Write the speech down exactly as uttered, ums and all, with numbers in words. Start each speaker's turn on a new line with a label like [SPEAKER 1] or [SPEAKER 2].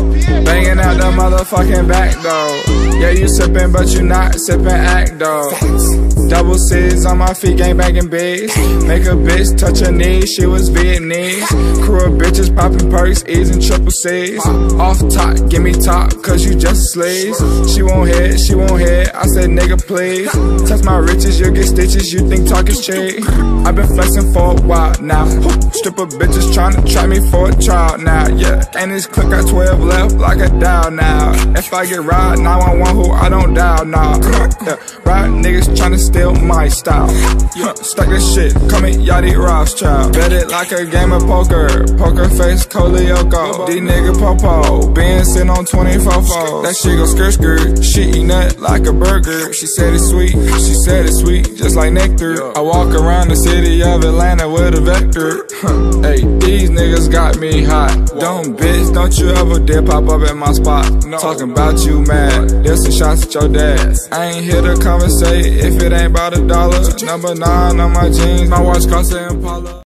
[SPEAKER 1] Banging out the motherfucking back though. Yeah, you sippin', but you not sippin' act though. Double C's on my feet, gang banging bigs. Make a bitch touch her knees, she was Vietnamese. Crew of bitches popping perks, E's and triple C's. Off top, give me top, cause you just sleaze. She won't hit, she won't hit, I said nigga please. Touch my riches, you'll get stitches, you think talk is cheap. I've been flexing for a while now. Stripper bitches tryna try me for a trial now, yeah. And this click got twelve left like a dial now. If I get right, nine one one who I don't dial now. Yeah. Right niggas tryna steal my style. Yeah. Stack this shit, call me Yachty Rothschild. Bet it like a game of poker. Poker face, Colioco. D nigga popo, been sitting on twenty-four fours. That shit go skirt skirt, she eat nut like a burger. She said it's sweet, she said it's sweet, just like nectar. I walk around the city of Atlanta with a vector. Hey, these niggas got me hot. Don't bitch, don't you ever dare pop up at my spot. Talking about you mad, there's some shots at your dad. I ain't here to conversate if it ain't about a dollar. Number nine on my jeans, my watch cost an Impala.